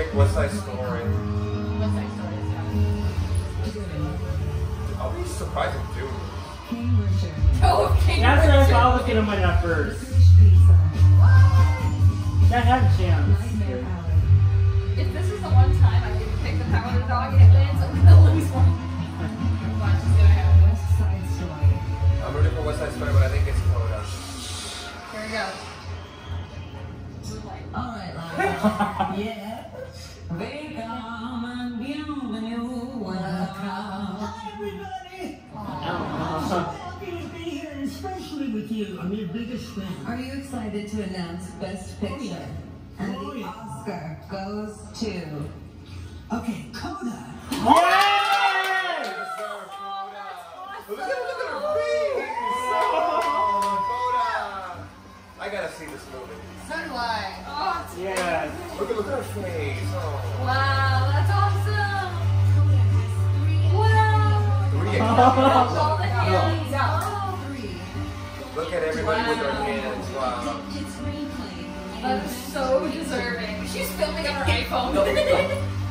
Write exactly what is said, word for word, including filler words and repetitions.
pick West Side Story. West Side Story is done. I'll be surprised if Doom. Oh, King That's Richard. what I was gonna win that first. That had a chance. If this is the one time I get to pick the power of the dog and it wins, I'm gonna lose one. Watch what's gonna happen. West Side Story. I'm rooting for West Side Story, but I think it's Coda. Here we go. All right, Lana. Yeah. Welcome and bienvenue. Welcome. Hi, everybody. Happy to be here, especially with you. I'm your biggest fan. Are you excited to announce Best Picture? And Oh, the yeah. Oscar goes to... Okay, Coda. Yes! Look at, look at her face! Oh, Coda! I gotta see this movie. So do I. Oh, it's Yes. Look at, look at her face. Oh. wow, that's awesome. Wow. Three. All the hands. Oh. Look at everybody with their hands. Wow. That's so deserving. She's filming on her iPhone.